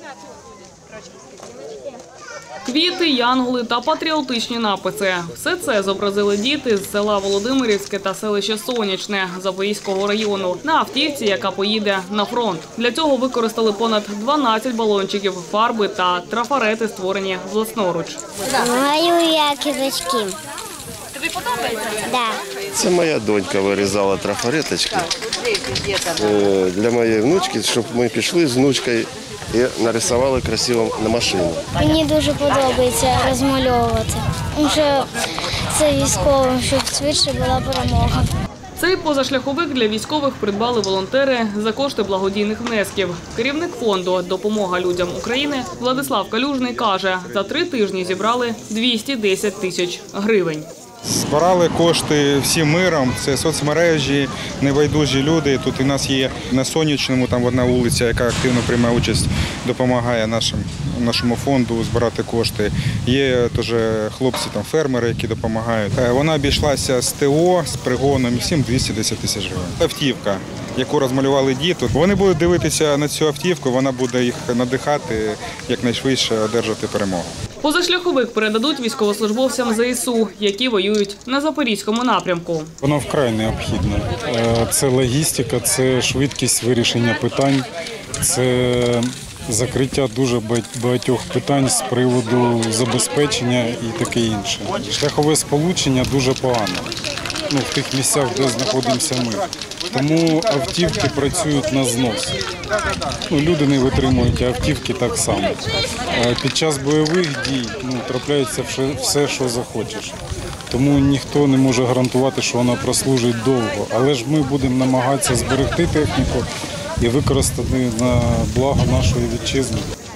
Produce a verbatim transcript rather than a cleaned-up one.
Квіти, янголи та патріотичні написи – все це зобразили діти з села Володимирівське та селища Сонячне Запорізького району на автівці, яка поїде на фронт. Для цього використали понад дванадцять балончиків фарби та трафарети, створені власноруч. Малюю я квіточки. Тобі подобається? Так. Це моя донька вирізала трафареточки для моєї внучки, щоб ми пішли з внучкою і нарисували красиво на машину. Мені дуже подобається розмальовувати, тому що це військовим, щоб швидше була перемога. Цей позашляховик для військових придбали волонтери за кошти благодійних внесків. Керівник фонду «Допомога людям України» Владислав Калюжний каже, за три тижні зібрали двісті десять тисяч гривень. Збирали кошти всім миром, це соцмережі, небайдужі люди. Тут у нас є на Сонячному, там одна вулиця, яка активно приймає участь, допомагає нашим, нашому фонду збирати кошти. Є теж хлопці, там, фермери, які допомагають. Вона обійшлася з ТО, з пригоном, і всім двісті десять тисяч гривень. Автівка, яку розмалювали діти. Вони будуть дивитися на цю автівку, вона буде їх надихати, якнайшвидше одержати перемогу. Позашляховик передадуть військовослужбовцям ЗСУ, які воюють на Запорізькому напрямку. Воно вкрай необхідне. Це логістика, це швидкість вирішення питань, це закриття дуже багатьох питань з приводу забезпечення і таке інше. Шляхове сполучення дуже погано, ну, в тих місцях, де знаходимося ми. Тому автівки працюють на знос. Ну, люди не витримують, а автівки так само. Під час бойових дій ну, трапляється все, що захочеш. Тому ніхто не може гарантувати, що вона прослужить довго. Але ж ми будемо намагатися зберегти техніку і використати на благо нашої вітчизни.